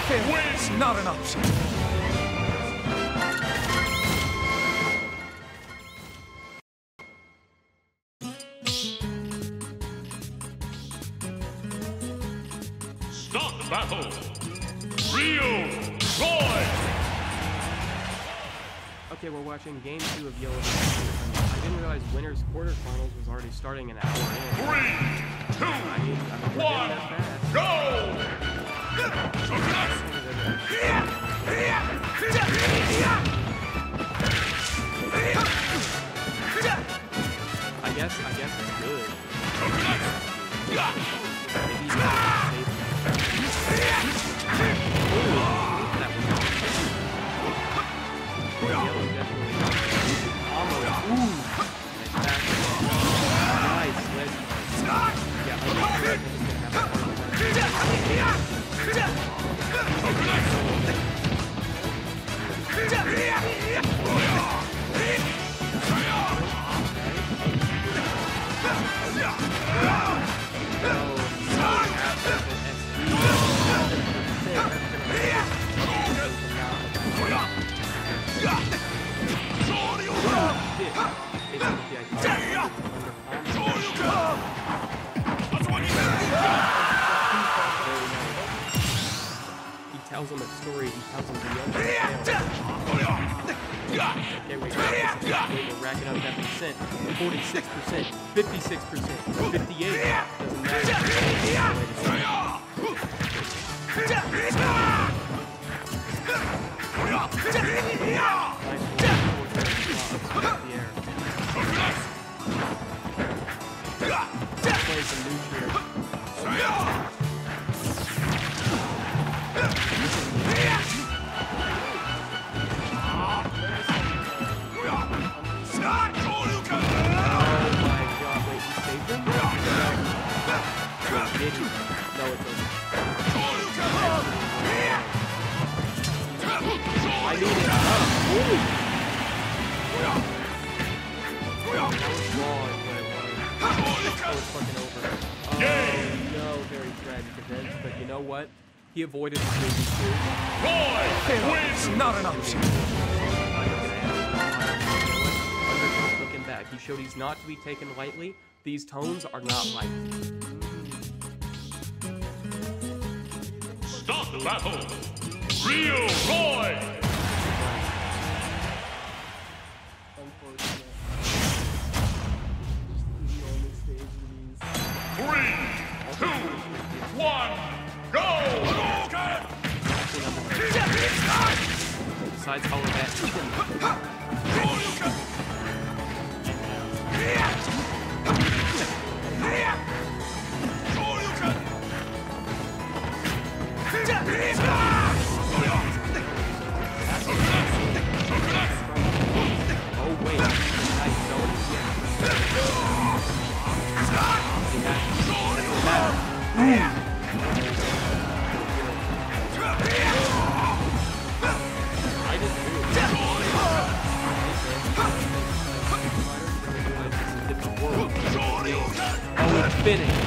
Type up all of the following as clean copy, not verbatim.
It's not an option. Start the battle! Rio Roy! Okay, we're watching Game 2 of Yellow Division. I didn't realize Winners Quarterfinals was already starting an hour in. 3, 2, 1, go! I guess it's good. Maybe Yellow definitely almost. Ooh! Nice ledge. Yeah, I think it's gonna He tells him a story, he tells him the okay, we're racking up that percent. 46%, 56%, 58%. Doesn't play some new shit. I need it. That was fucking over. Oh, no, very tragic events, but you know what? He avoided the baby too. It's not an option. Looking back, he showed he's not to be taken lightly. These tones are not light. Start the battle! Rio Roy! 3, 2, 1, go! Besides all of that, oh wait, Finished.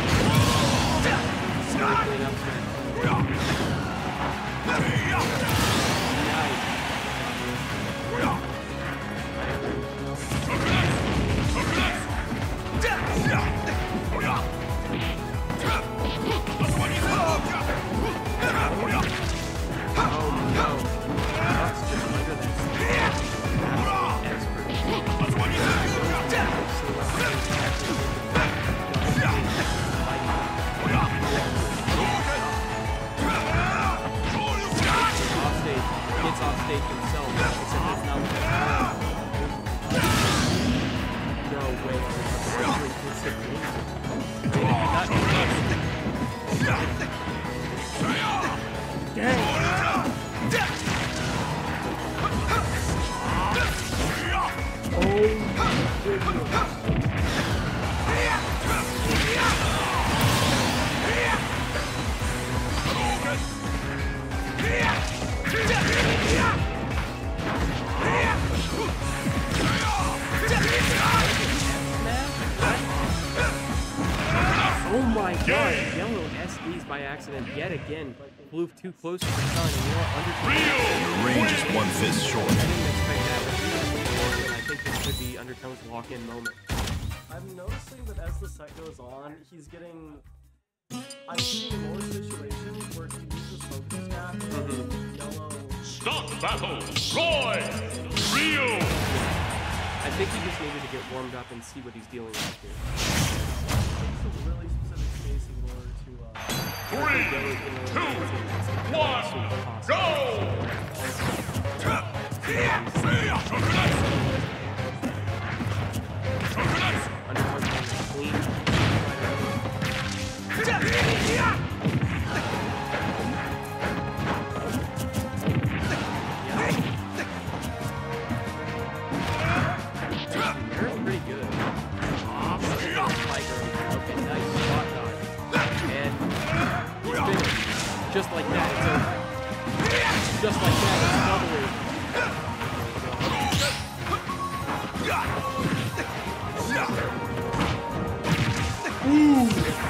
Oh my god, Yellow SDs by accident yet again. flew too close to the sun, and you know what? Rio Your range is one fist short. I didn't expect that, but I think this could be Undertone's lock-in moment. I'm noticing that as the set goes on, he's getting. I'm seeing more situations where he uses focus gap and yellow. Stop battle! Roy! Rio! I think he just needed to get warmed up and see what he's dealing with here. Takes some really specific spacing in order to. 3, 2, 1, go! Undertone's clean. Pretty good. Okay, nice spot dodge. And he's finished. Just like that, it's over. Just like that, it's double. Ooh!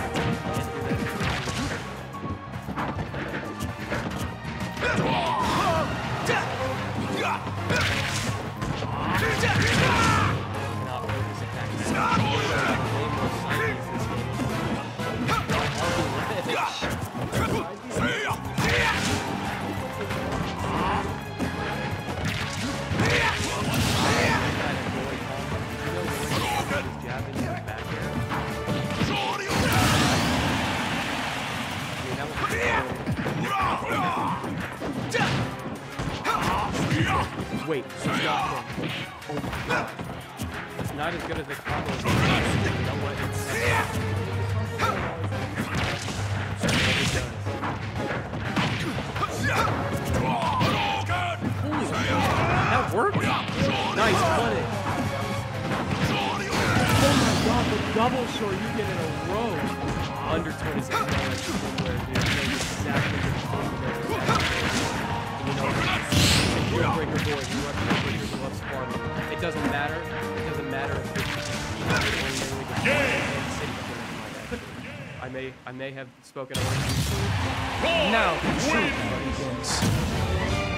Wait, she's got him. Oh my god. It's not as good as the combo. You know what? Holy shit. That worked? Nice punish. Oh my god, the double short you get in a row. Under 26 dollars. Exactly. Breaker board, you love breakers, you love Spartan. It doesn't matter. It doesn't matter if it's I may have spoken a little too soon. Now the truth begins.